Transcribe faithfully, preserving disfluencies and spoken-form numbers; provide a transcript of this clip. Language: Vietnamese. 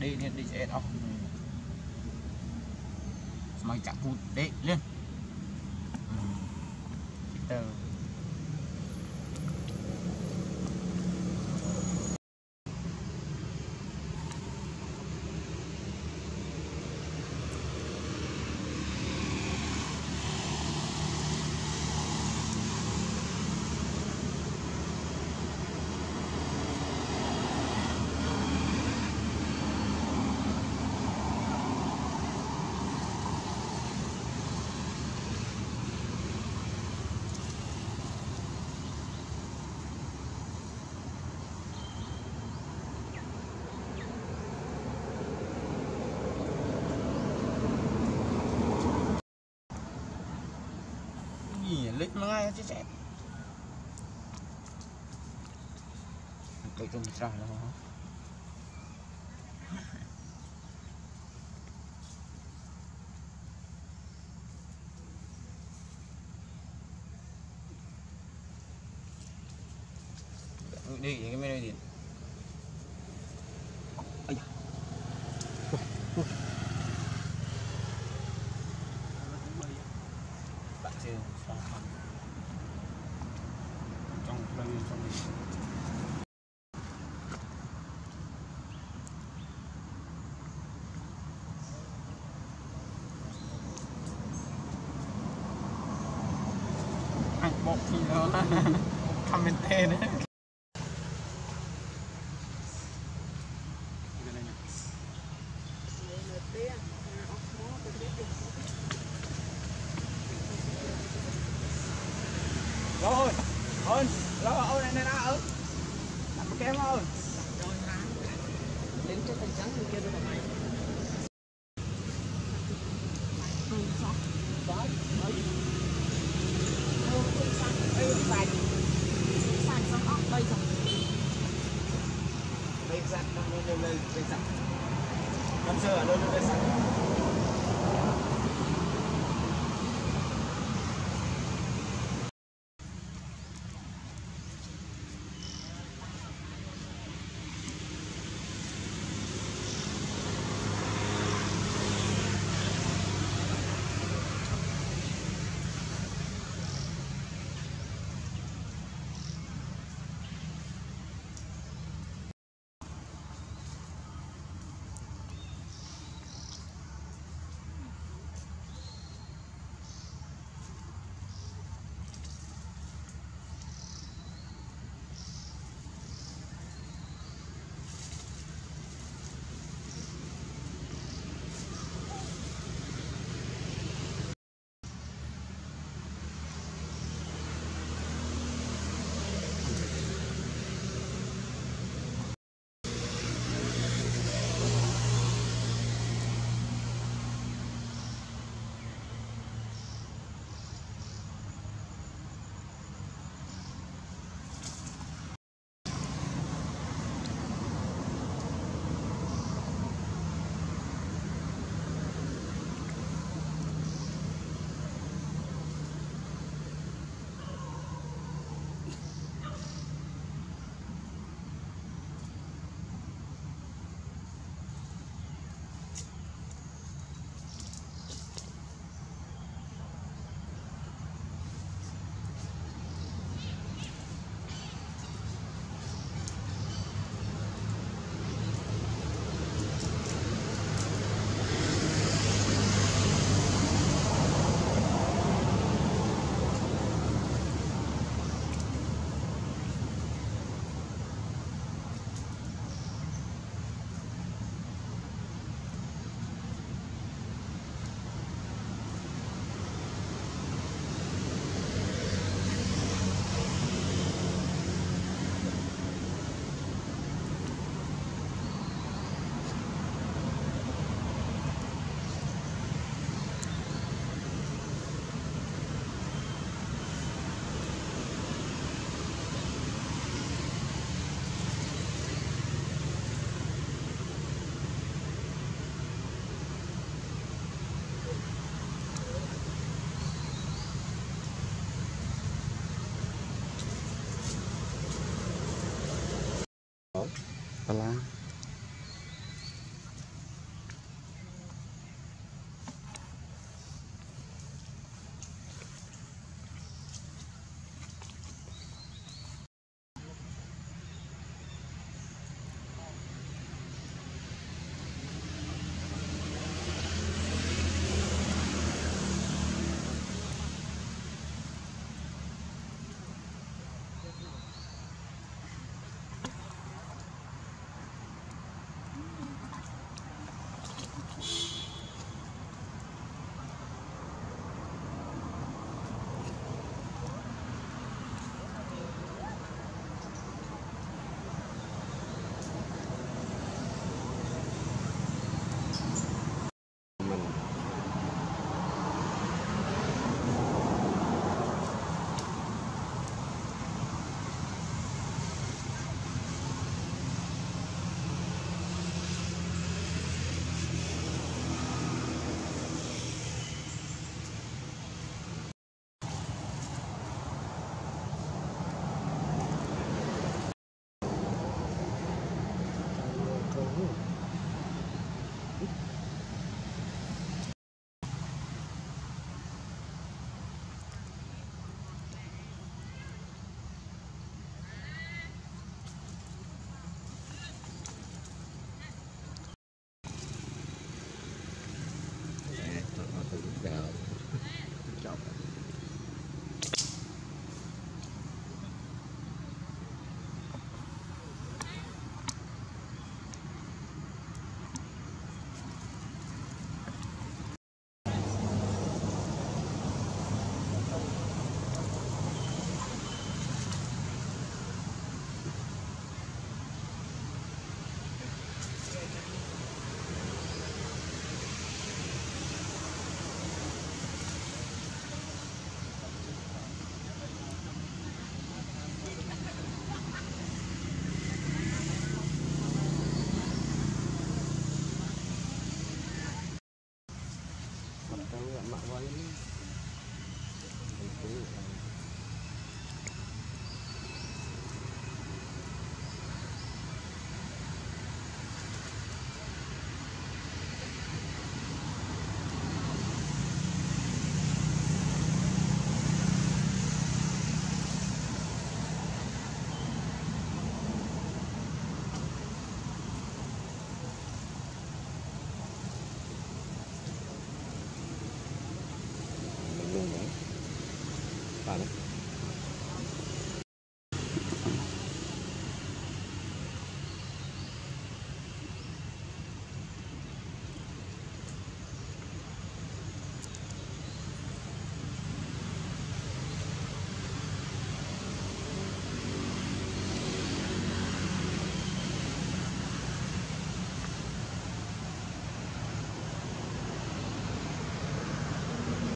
đi đi đi sẽ đâu mày chặt hụt đấy lên từ lít mà ngay chứ chết cái chung sao đó đi cái bên đây đi bạn sẽ sao trong đây trong đây anh bọc thì nó comment nữa rồi ơi lo ơi này này ra ơi làm một kem ơi rồi ra đến cho thành trắng kia rồi mày không sao đó ấy đâu không sang đây sạch sạch xong óc đây rồi đây sạch đâu đâu đâu đây đây sạch năm xưa ở đâu đâu đây sạch Salah.